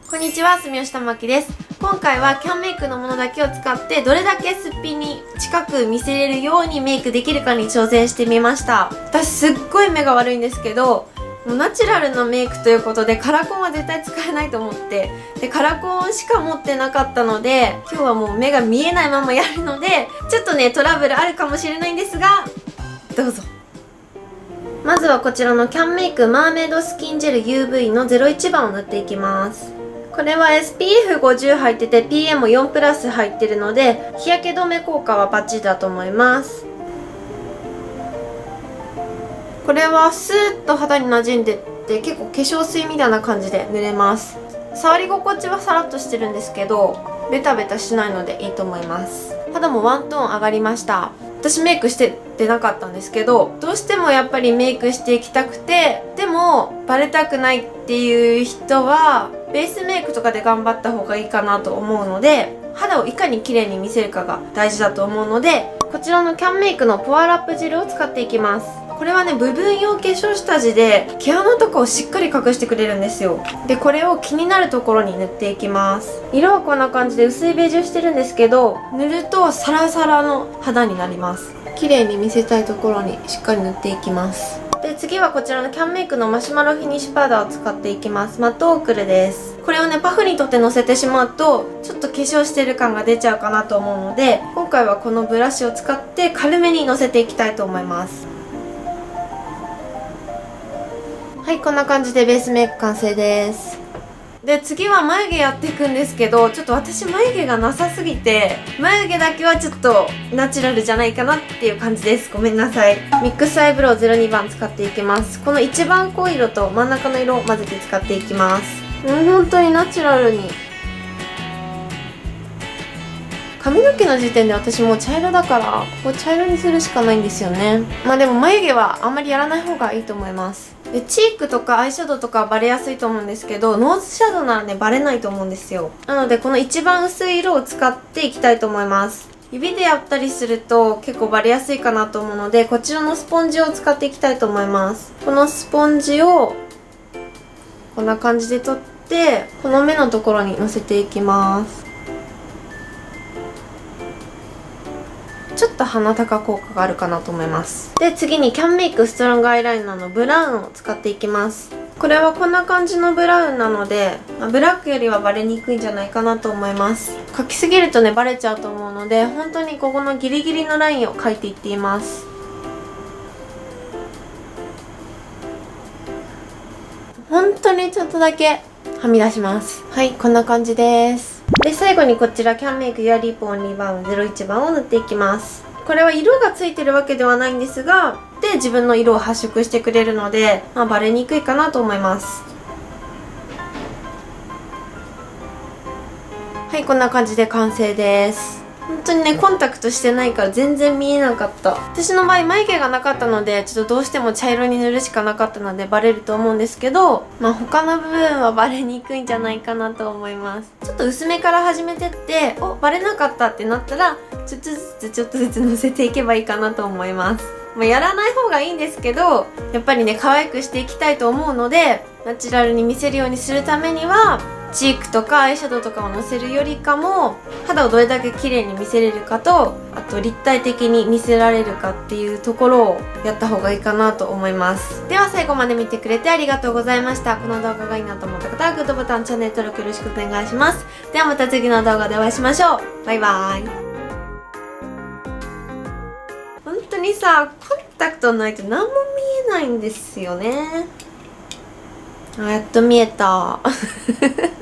こんにちは、住吉玉木です。今回はキャンメイクのものだけを使ってどれだけすっぴんに近く見せれるようにメイクできるかに挑戦してみました。私すっごい目が悪いんですけど、もうナチュラルのメイクということでカラコンは絶対使えないと思って、でカラコンしか持ってなかったので、今日はもう目が見えないままやるのでちょっとねトラブルあるかもしれないんですが、どうぞ。まずはこちらのキャンメイクマーメイドスキンジェル UV の01番を塗っていきます。これは SPF50 入ってて PM も4プラス入ってるので日焼け止め効果はバッチリだと思います。これはスーッと肌に馴染んでって結構化粧水みたいな感じで塗れます。触り心地はサラッとしてるんですけどベタベタしないのでいいと思います。肌もワントーン上がりました。私メイクしてなかったんですけど、どうしてもやっぱりメイクしていきたくて、でもバレたくないっていう人はベースメイクとかで頑張った方がいいかなと思うので、肌をいかに綺麗に見せるかが大事だと思うので、こちらのキャンメイクのポアラップジェルを使っていきます。これはね、部分用化粧下地で毛穴とかをしっかり隠してくれるんですよ。でこれを気になるところに塗っていきます。色はこんな感じで薄いベージュしてるんですけど、塗るとサラサラの肌になります。綺麗に見せたいところにしっかり塗っていきます。で次はこちらのキャンメイクのマシュマロフィニッシュパウダーを使っていきます。マットオークルです。これをねパフにとってのせてしまうとちょっと化粧してる感が出ちゃうかなと思うので、今回はこのブラシを使って軽めにのせていきたいと思います。はい、こんな感じでベースメイク完成です。で次は眉毛やっていくんですけど、ちょっと私眉毛がなさすぎて眉毛だけはちょっとナチュラルじゃないかなっていう感じです。ごめんなさい。ミックスアイブロウ02番使っていきます。この一番濃い色と真ん中の色を混ぜて使っていきます。本当にナチュラルに。髪の毛の時点で私もう茶色だから、ここ茶色にするしかないんですよね。まあでも眉毛はあんまりやらない方がいいと思います。でチークとかアイシャドウとかはバレやすいと思うんですけど、ノーズシャドウならねバレないと思うんですよ。なのでこの一番薄い色を使っていきたいと思います。指でやったりすると結構バレやすいかなと思うので、こちらのスポンジを使っていきたいと思います。このスポンジをこんな感じで取ってこの目のところにのせていきます。ちょっと鼻高効果があるかなと思います。で次にキャンメイクストロングアイライナーのブラウンを使っていきます。これはこんな感じのブラウンなので、ブラックよりはバレにくいんじゃないかなと思います。描きすぎるとねバレちゃうと思うので、本当にここのギリギリのラインを描いていっています。本当にちょっとだけはみ出します。はい、こんな感じです。で最後にこちらキャンメイクユアリープオンリーバウン01番を塗っていきます。これは色がついてるわけではないんですが、で自分の色を発色してくれるので、バレにくいかなと思います。はい、こんな感じで完成です。本当にねコンタクトしてないから全然見えなかった。私の場合眉毛がなかったのでちょっとどうしても茶色に塗るしかなかったのでバレると思うんですけど、他の部分はバレにくいんじゃないかなと思います。ちょっと薄めから始めてってバレなかったってなったらちょっとずつのせていけばいいかなと思います。やらない方がいいんですけど、やっぱりね可愛くしていきたいと思うので、ナチュラルに見せるようにするためにはチークとかアイシャドウとかをのせるよりかも肌をどれだけ綺麗に見せれるかと、あと立体的に見せられるかっていうところをやった方がいいかなと思います。では最後まで見てくれてありがとうございました。この動画がいいなと思った方はグッドボタン、チャンネル登録よろしくお願いします。ではまた次の動画でお会いしましょう。バイバーイ。本当にさ、コンタクトないと何も見えないんですよね。やっと見えた。